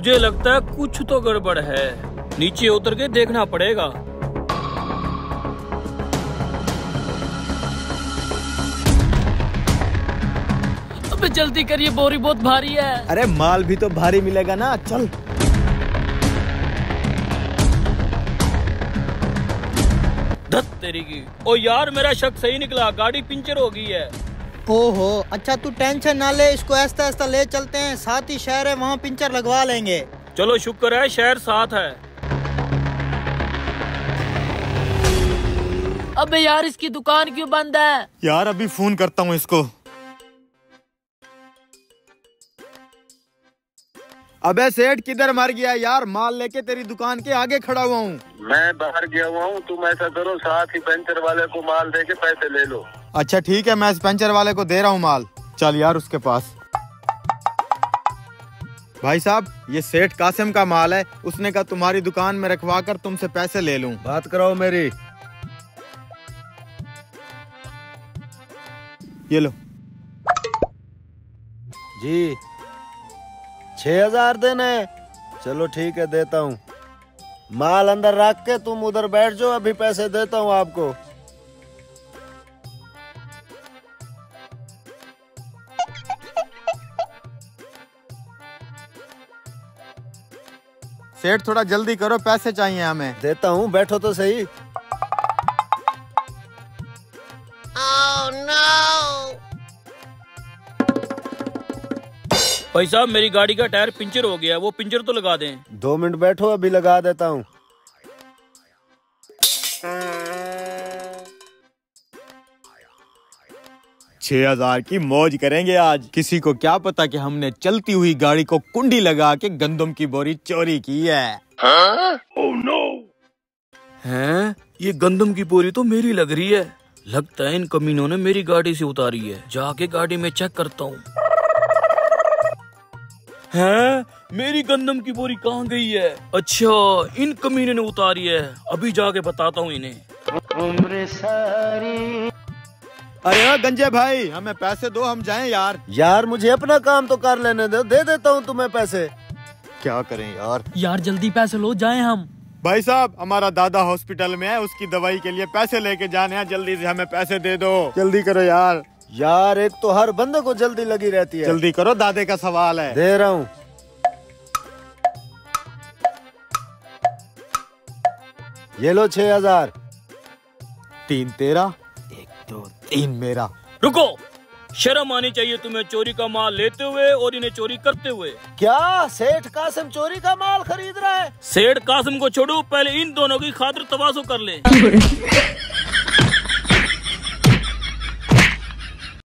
मुझे लगता है कुछ तो गड़बड़ है, नीचे उतर के देखना पड़ेगा। अबे जल्दी करिए, बोरी बहुत भारी है। अरे माल भी तो भारी मिलेगा ना, चल। धत तेरी की। ओ यार मेरा शक सही निकला, गाड़ी पंचर हो गई है। ओहो, अच्छा तू टेंशन ना ले, इसको ऐसा ऐसा ले चलते हैं, साथ ही शहर है, वहाँ पंचर लगवा लेंगे। चलो शुक्र है शहर साथ है। अबे यार इसकी दुकान क्यों बंद है? यार अभी फोन करता हूँ इसको। अबे सेठ किधर मर गया यार, माल लेके तेरी दुकान के आगे खड़ा हुआ हूँ। मैं बाहर गया हुआ हूँ, तुम ऐसा करो साथ ही पंचर वाले को माल दे के पैसे ले लो। अच्छा ठीक है, मैं इस पंचर वाले को दे रहा हूँ माल। चल यार उसके पास। भाई साहब ये सेठ कासिम का माल है, उसने कहा तुम्हारी दुकान में रखवा कर तुमसे पैसे ले लूं। बात कराओ मेरी। ये लो जी 6000 देना है। चलो ठीक है देता हूँ, माल अंदर रख के तुम उधर बैठ जाओ, अभी पैसे देता हूँ आपको। सेठ थोड़ा जल्दी करो, पैसे चाहिए हमें। देता हूँ, बैठो तो सही। भाई साहब मेरी गाड़ी का टायर पंचर हो गया, वो पंचर तो लगा दें। 2 मिनट बैठो, अभी लगा देता हूँ। $6000 की मौज करेंगे आज। किसी को क्या पता कि हमने चलती हुई गाड़ी को कुंडी लगा के गंदम की बोरी चोरी की है। Oh no. हैं? ये गंदम की बोरी तो मेरी लग रही है। लगता है इन कमीनों ने मेरी गाड़ी से उतारी है। जाके गाड़ी में चेक करता हूँ। हैं? मेरी गंदम की बोरी कहाँ गई है? अच्छा इन कमीनों ने उतारी है, अभी जाके बताता हूँ इन्हें। उम्र सारी। अरे ओ गंजे भाई हमें पैसे दो, हम जाएं यार। यार मुझे अपना काम तो कर लेने दो, दे देता हूँ तुम्हें पैसे। क्या करें यार। यार जल्दी पैसे लो, जाएं हम। भाई साहब हमारा दादा हॉस्पिटल में है, उसकी दवाई के लिए पैसे लेके जाने हैं, जल्दी से हमें पैसे दे दो। जल्दी करो यार। यार एक तो हर बंदे को जल्दी लगी रहती है। जल्दी करो, दादे का सवाल है। दे रहा हूँ। ये लो 6000। 3 तेरा, 1 2 3 मेरा। रुको, शर्म आनी चाहिए तुम्हें, चोरी का माल लेते हुए और इन्हें चोरी करते हुए। क्या सेठ कासिम चोरी का माल खरीद रहा है? सेठ कासिम को छोड़ो, पहले इन दोनों की खातिर तवाज़ो कर ले।